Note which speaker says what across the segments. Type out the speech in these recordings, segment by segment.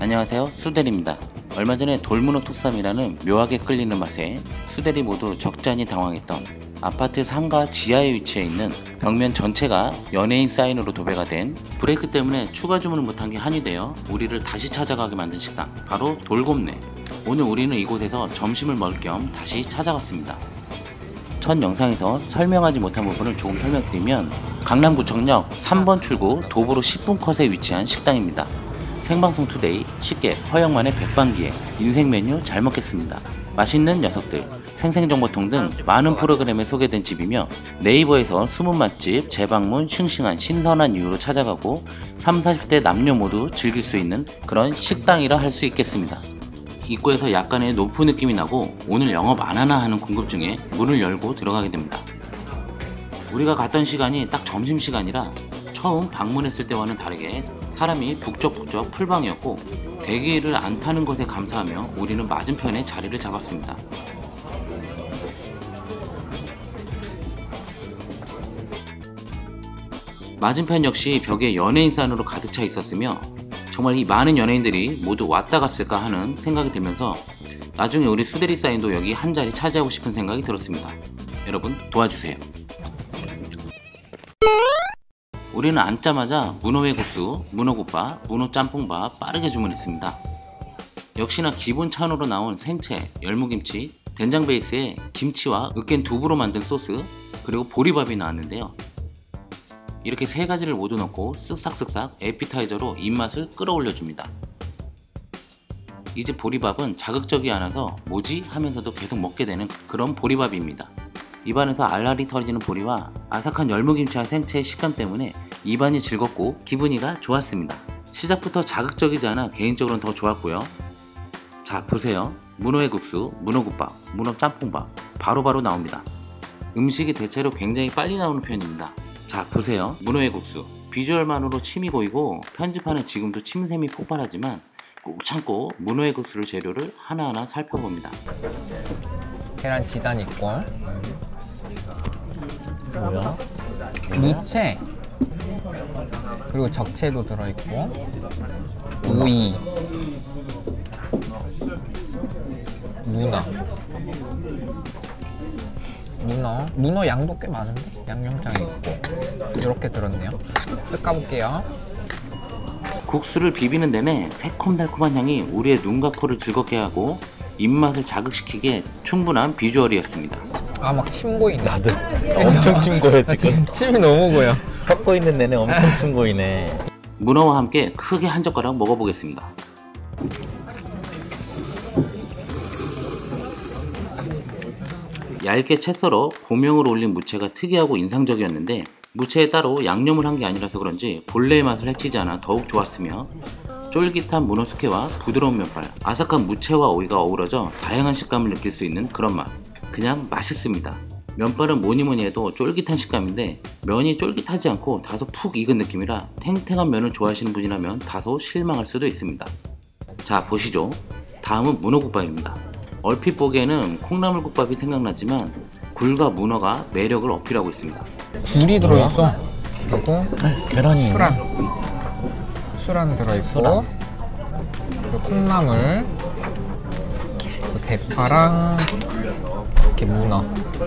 Speaker 1: 안녕하세요, 수대리입니다. 얼마 전에 돌문어 토쌈이라는 묘하게 끌리는 맛에 수대리 모두 적잖이 당황했던 아파트 상가 지하에 위치해 있는 벽면 전체가 연예인 사인으로 도배가 된, 브레이크 때문에 추가 주문을 못한 게 한이 되어 우리를 다시 찾아가게 만든 식당, 바로 돌곱네. 오늘 우리는 이곳에서 점심을 먹을 겸 다시 찾아갔습니다. 첫 영상에서 설명하지 못한 부분을 조금 설명드리면, 강남구청역 3번 출구 도보로 10분 컷에 위치한 식당입니다. 생방송 투데이, 쉽게 허영만의 백반기에 인생 메뉴 잘 먹겠습니다. 맛있는 녀석들, 생생정보통 등 많은 프로그램에 소개된 집이며, 네이버에서 숨은 맛집, 재방문, 싱싱한 신선한 이유로 찾아가고 30, 40대 남녀 모두 즐길 수 있는 그런 식당이라 할 수 있겠습니다. 입구에서 약간의 노포 느낌이 나고 오늘 영업 안 하나 하는 궁금증에 문을 열고 들어가게 됩니다. 우리가 갔던 시간이 딱 점심시간이라 처음 방문했을 때와는 다르게 사람이 북적북적 풀방이었고, 대기를 안 타는 것에 감사하며 우리는 맞은편에 자리를 잡았습니다. 맞은편 역시 벽에 연예인 사인으로 가득 차 있었으며, 정말 이 많은 연예인들이 모두 왔다 갔을까 하는 생각이 들면서 나중에 우리 수대리 사인도 여기 한 자리 차지하고 싶은 생각이 들었습니다. 여러분 도와주세요. 우리는 앉자마자 문어회국수, 문어국밥, 문어짬뽕밥 빠르게 주문했습니다. 역시나 기본 찬으로 나온 생채, 열무김치, 된장 베이스에 김치와 으깬 두부로 만든 소스, 그리고 보리밥이 나왔는데요. 이렇게 세 가지를 모두 넣고 쓱싹쓱싹 에피타이저로 입맛을 끌어올려줍니다. 이 집 보리밥은 자극적이 않아서 뭐지? 하면서도 계속 먹게 되는 그런 보리밥입니다. 입안에서 알알이 터지는 보리와 아삭한 열무김치와 생채의 식감 때문에 입안이 즐겁고 기분이가 좋았습니다. 시작부터 자극적이지 않아 개인적으로는 더 좋았고요. 자, 보세요. 문어회국수, 문어국밥, 문어짬뽕밥 바로바로 나옵니다. 음식이 대체로 굉장히 빨리 나오는 편입니다. 자, 보세요. 문어회국수, 비주얼만으로 침이 고이고 편집하는 지금도 침샘이 폭발하지만 꾹 참고 문어회국수를 재료를 하나하나 살펴봅니다.
Speaker 2: 계란 지단 있고,
Speaker 1: 뭐야?
Speaker 2: 무채, 그리고 적채도 들어있고, 오이, 문어 양도 꽤 많은데? 양념장이 있고 이렇게 들었네요. 쓱 까볼게요.
Speaker 1: 국수를 비비는 내내 새콤달콤한 향이 우리의 눈과 코를 즐겁게 하고 입맛을 자극시키기에 충분한 비주얼이었습니다.
Speaker 2: 아, 막 침 고이네.
Speaker 3: 나도 엄청 침 고여 지금.
Speaker 2: 침이 너무 고여.
Speaker 3: 섞고 있는 내내 엄청 침 고이네.
Speaker 1: 문어와 함께 크게 한 젓가락 먹어보겠습니다. 얇게 채 썰어 고명으로 올린 무채가 특이하고 인상적이었는데, 무채에 따로 양념을 한 게 아니라서 그런지 본래의 맛을 해치지 않아 더욱 좋았으며, 쫄깃한 문어 숙회와 부드러운 면발, 아삭한 무채와 오이가 어우러져 다양한 식감을 느낄 수 있는 그런 맛. 그냥 맛있습니다. 면발은 뭐니뭐니 해도 쫄깃한 식감인데 면이 쫄깃하지 않고 다소 푹 익은 느낌이라 탱탱한 면을 좋아하시는 분이라면 다소 실망할 수도 있습니다. 자, 보시죠. 다음은 문어국밥입니다. 얼핏 보기에는 콩나물국밥이 생각나지만 굴과 문어가 매력을 어필하고 있습니다.
Speaker 2: 굴이 들어있어. 그리고
Speaker 3: 계란이
Speaker 2: 수란 들어있고, 그리고 콩나물, 그리고 대파랑 이렇게 문어.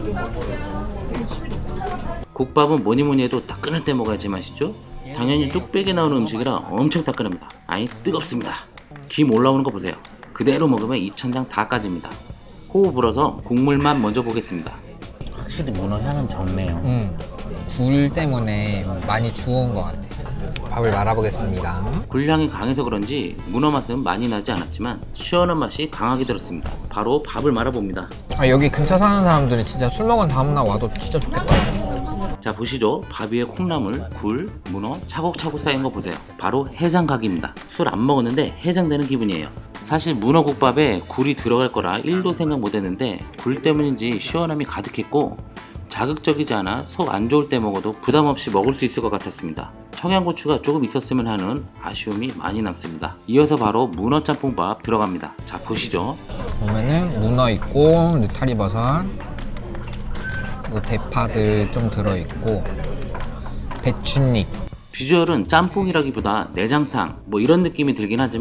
Speaker 1: 국밥은 뭐니뭐니 해도 따끈할 때 먹어야 제맛이죠. 당연히 뚝배기 나오는 음식이라 엄청 따끈합니다. 아니, 뜨겁습니다. 김 올라오는 거 보세요. 그대로 먹으면 입천장 다 까집니다. 호흡 불어서 국물만 먼저 보겠습니다. 확실히 문어 향은 적네요.
Speaker 2: 굴 때문에 많이 주워온 것 같아. 밥을 말아보겠습니다.
Speaker 1: 굴향이 강해서 그런지 문어 맛은 많이 나지 않았지만 시원한 맛이 강하게 들었습니다. 바로 밥을 말아봅니다.
Speaker 2: 아, 여기 근처 사는 사람들이 진짜 술 먹은 다음날 와도 진짜 좋겠다.
Speaker 1: 자, 보시죠. 밥 위에 콩나물, 굴, 문어 차곡차곡 쌓인 거 보세요. 바로 해장각입니다. 술 안 먹었는데 해장되는 기분이에요. 사실 문어국밥에 굴이 들어갈 거라 1도 생각 못했는데 굴 때문인지 시원함이 가득했고 자극적이지 않아 속 안 좋을 때 먹어도 부담 없이 먹을 수 있을 것 같았습니다. 청양고추가 조금 있었으면 하는 아쉬움이 많이 남습니다. 이어서 바로 문어짬뽕밥 들어갑니다. 자, 보시죠.
Speaker 2: 보면은 문어 있고, 느타리버섯, 그리고 대파들 좀 들어있고, 배춧잎,
Speaker 1: 비주얼은 짬뽕이라기보다 내장탕 뭐 이런 느낌이 들긴 하지만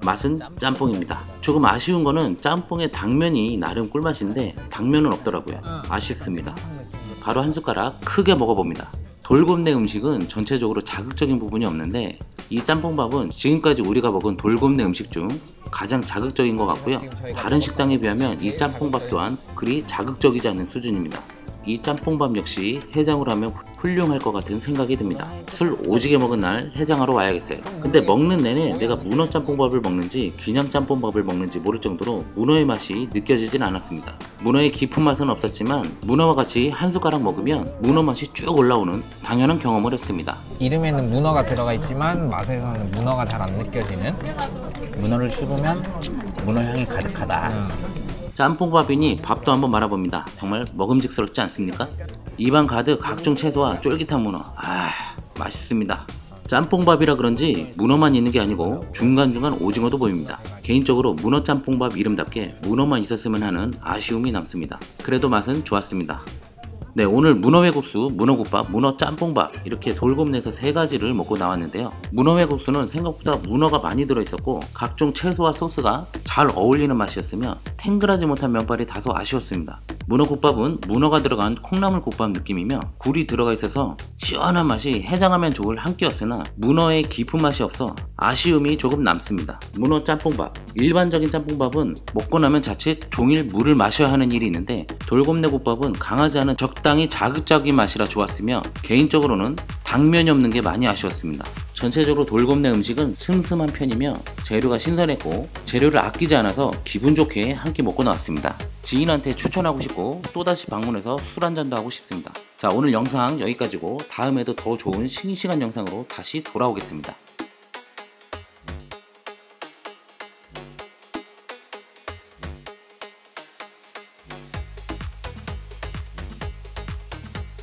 Speaker 1: 맛은 짬뽕입니다. 조금 아쉬운 거는 짬뽕의 당면이 나름 꿀맛인데 당면은 없더라고요. 아쉽습니다. 바로 한 숟가락 크게 먹어봅니다. 돌곱내 음식은 전체적으로 자극적인 부분이 없는데 이 짬뽕밥은 지금까지 우리가 먹은 돌곱내 음식 중 가장 자극적인 것 같고요. 다른 식당에 비하면 이 짬뽕밥 또한 그리 자극적이지 않은 수준입니다. 이 짬뽕밥 역시 해장으로 하면 훌륭할 것 같은 생각이 듭니다. 술 오지게 먹은 날 해장하러 와야겠어요. 근데 먹는 내내 내가 문어 짬뽕밥을 먹는지 그냥 짬뽕밥을 먹는지 모를 정도로 문어의 맛이 느껴지진 않았습니다. 문어의 깊은 맛은 없었지만 문어와 같이 한 숟가락 먹으면 문어 맛이 쭉 올라오는 당연한 경험을 했습니다.
Speaker 2: 이름에는 문어가 들어가 있지만 맛에서는 문어가 잘 안 느껴지는.
Speaker 3: 문어를 씹으면 문어 향이 가득하다.
Speaker 1: 짬뽕밥이니 밥도 한번 말아봅니다. 정말 먹음직스럽지 않습니까? 입안 가득 각종 채소와 쫄깃한 문어. 맛있습니다. 짬뽕밥이라 그런지 문어만 있는 게 아니고 중간중간 오징어도 보입니다. 개인적으로 문어 짬뽕밥 이름답게 문어만 있었으면 하는 아쉬움이 남습니다. 그래도 맛은 좋았습니다. 네, 오늘 문어회국수, 문어국밥, 문어 짬뽕밥 이렇게 돌곱내서 세 가지를 먹고 나왔는데요. 문어회국수는 생각보다 문어가 많이 들어있었고 각종 채소와 소스가 잘 어울리는 맛이었으며 탱글하지 못한 면발이 다소 아쉬웠습니다. 문어국밥은 문어가 들어간 콩나물국밥 느낌이며 굴이 들어가 있어서 시원한 맛이 해장하면 좋을 한 끼였으나 문어의 깊은 맛이 없어 아쉬움이 조금 남습니다. 문어 짬뽕밥, 일반적인 짬뽕밥은 먹고 나면 자칫 종일 물을 마셔야 하는 일이 있는데 돌곱내 국밥은 강하지 않은 적당히 자극적인 맛이라 좋았으며 개인적으로는 당면이 없는 게 많이 아쉬웠습니다. 전체적으로 돌곱내 음식은 슴슴한 편이며 재료가 신선했고 재료를 아끼지 않아서 기분 좋게 한 끼 먹고 나왔습니다. 지인한테 추천하고 싶고 또다시 방문해서 술 한잔도 하고 싶습니다. 자, 오늘 영상 여기까지고 다음에도 더 좋은 싱싱한 영상으로 다시 돌아오겠습니다.